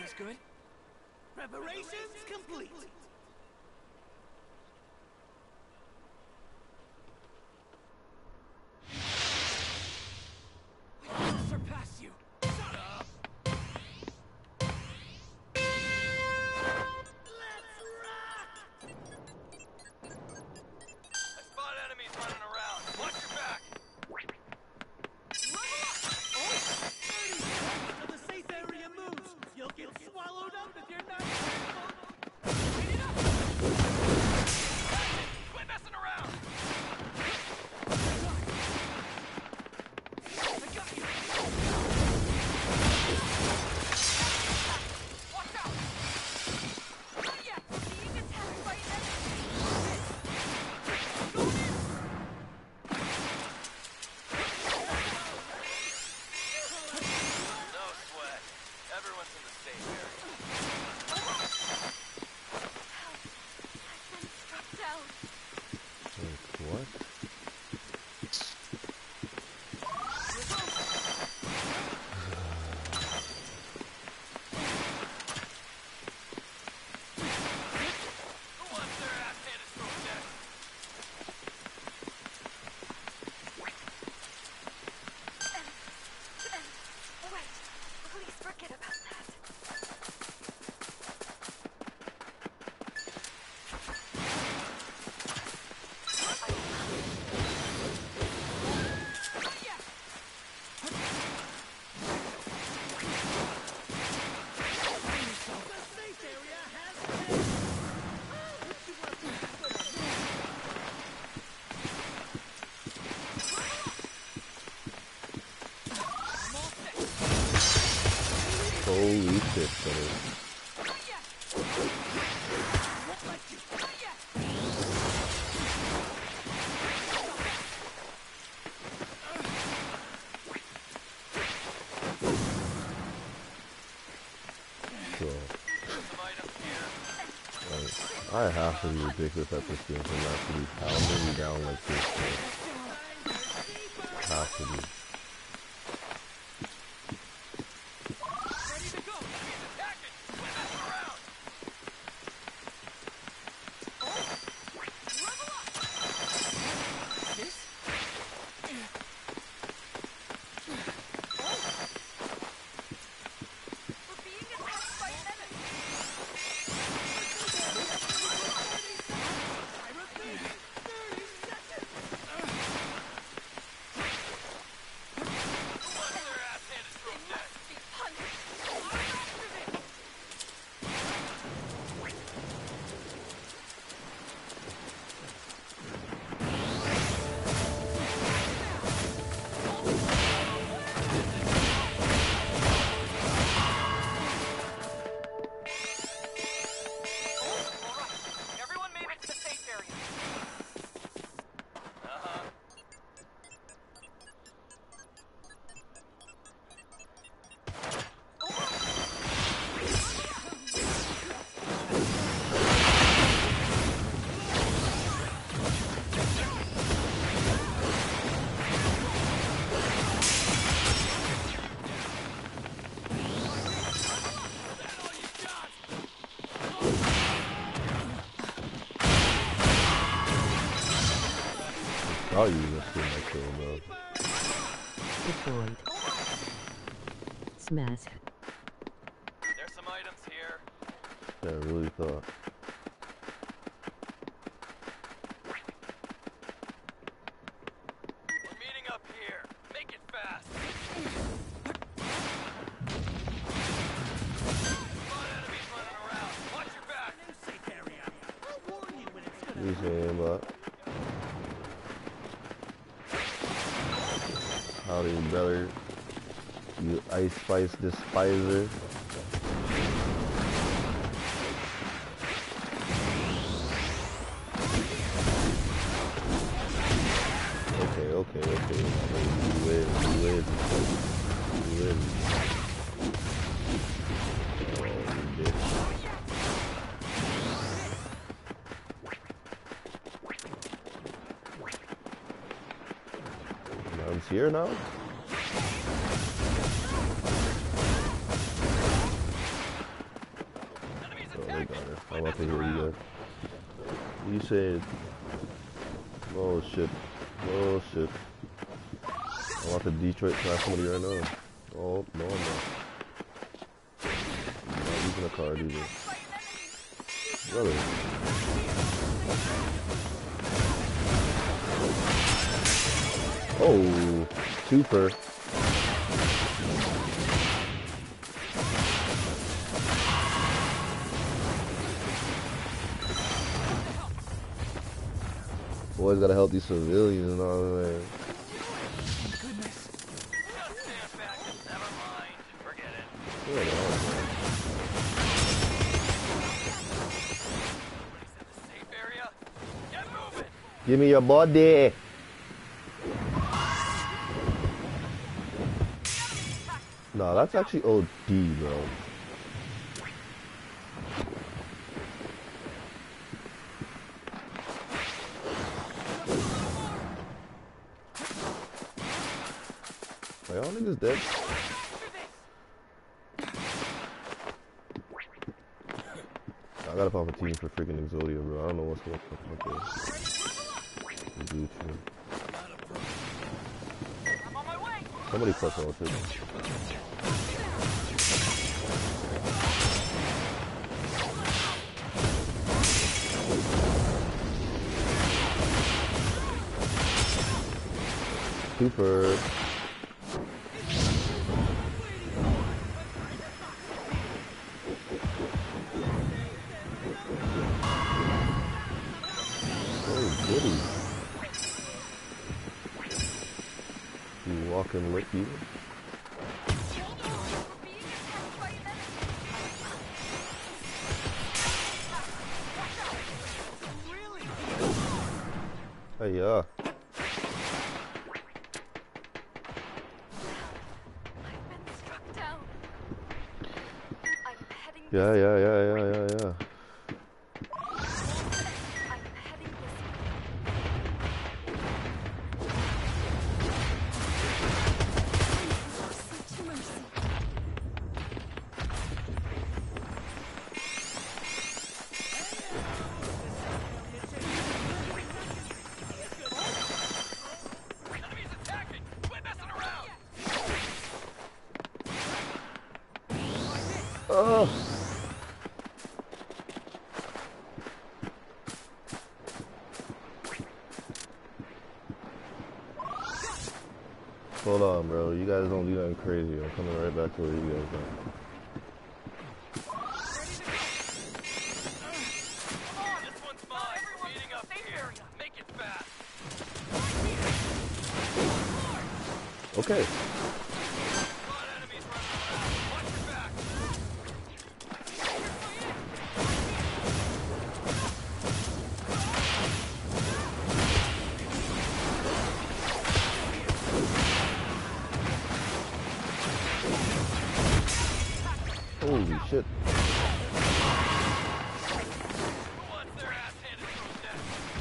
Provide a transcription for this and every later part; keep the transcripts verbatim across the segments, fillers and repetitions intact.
feels good. Preparations complete. I'll surpass you. Shut up. Let's rock. I spot enemies running around. Watch your back. Until the safe area moves, you'll get swallowed up if you're not careful. Speed it up. Quit messing around. I got you. Watch out. Not yet. We're being attacked by enemies. No sweat. Everyone's in the safe area. I've been struck down. Wait, what? Who wants their ass handed to them next? Wait, please forget about that. The safe area has been. Holy shit, buddy. So, Some items here. like, I have to be ridiculous at this game for not to be pounding me down like this. Man. Have to be. Ready to go. Enemies attacking. Quit messing around. We're being attacked by enemies. I repeat, thirty seconds. Who wants their ass handed to them next? Be punished. Alright. Everyone made it to the safe area. Uh-huh. I'll use this for my kill, though. Deployed. Smash. There's some items here. I really thought. We're meeting up here. Make it fast. Spot enemies running around. Watch your back. New safe area. I'll warn you when it's gonna. He's saying, but howdy, brother. You Ice Spice despiser. Okay, okay, okay. You win, you win. You win. Oh, you bitch. Mom's here now? I'm about to hear you guys. You said, oh shit, oh shit. I'm about to Detroit smash somebody right now. Oh, no I'm not. I'm not using a card either. Brother. Oh, super. Boys gotta help these civilians and all that. Goodness. Just stand back. Never mind. Forget it. Yeah, no. Safe area. Get moving. Give me your body. Nah, that's actually O D, bro. Are y'all niggas dead? I gotta pop a team for freaking Exodia, bro. I don't know what's going on up there. Gucci. I'm on my way. Somebody press all too. Super. Oh, goody. You walking lick you? Hey, yeah. I've been struck down. I'm heading Yeah, yeah, yeah, yeah, yeah, yeah. I'm heading this way. Mercy. Enemies attacking. Quit messing around. Oh. Hold on, bro. You guys don't do nothing crazy. I'm coming right back to where you guys are. This one's mine. Meeting up here. Make it fast. Okay. A lot of enemies running around. Watch your back. Holy shit. Who wants their ass handed to them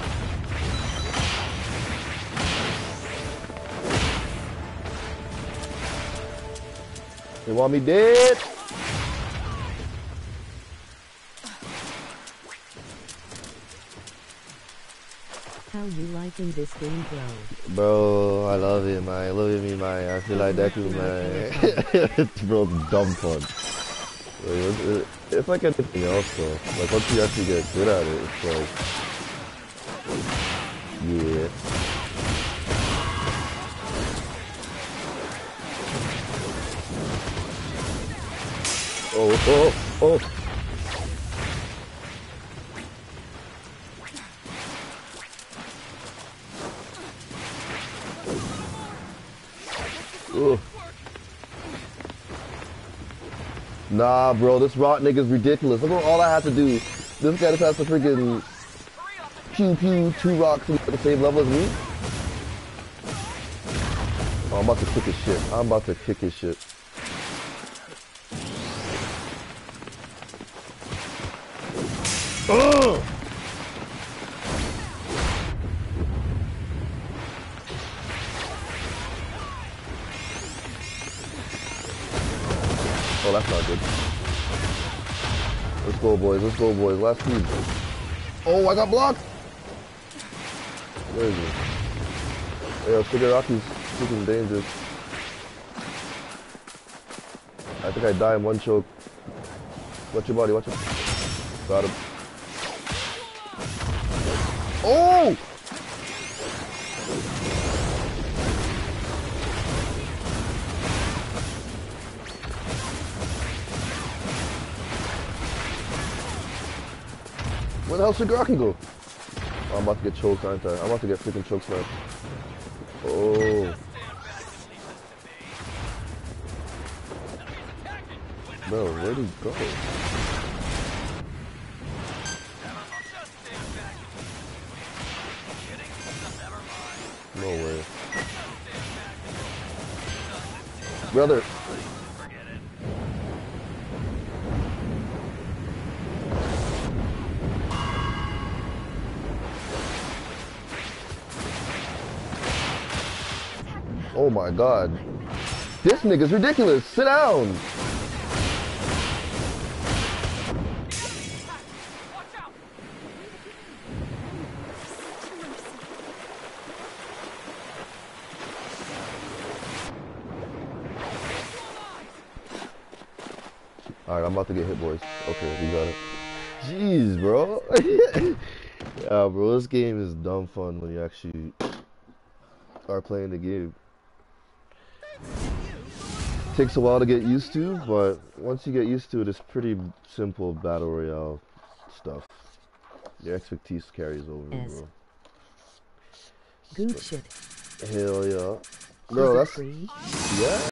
next? They want me dead? How you liking this game, bro? Bro, I love it, man. I love it, me, man. I feel like that too, man. Bro, it's dumb fun. Like, it's, it- it's like anything else, though. Like, once you actually get good at it, it's like... Yeah. Oh, oh, oh! Ugh. Nah, bro, this rot nigga's ridiculous. Look at all I have to do. This guy just has to freaking pew pew two rocks at the same level as me. Oh, I'm about to kick his shit. I'm about to kick his shit. Ugh! Oh, that's not good. Let's go, boys. Let's go, boys. Last team. Oh, I got blocked. Where is he? Yo, Shigaraki's freaking dangerous. I think I die in one choke. Watch your body, watch it. Got him. Oh! Where the hell should Shigaraki go? Oh, I'm about to get choked, aren't I? I'm about to get freaking choke sniped. Oh. Bro, where'd he go? No way. Brother. Oh my god. This nigga's ridiculous. Sit down. Alright, I'm about to get hit, boys. Okay, we got it. Jeez, bro. Yeah, bro, this game is dumb fun when you actually are playing the game. Takes a while to get used to, but once you get used to it, it's pretty simple battle royale stuff. Your expertise carries over, Yes. bro. Good shit. Hell yeah. Bro, that's... Free. Yeah.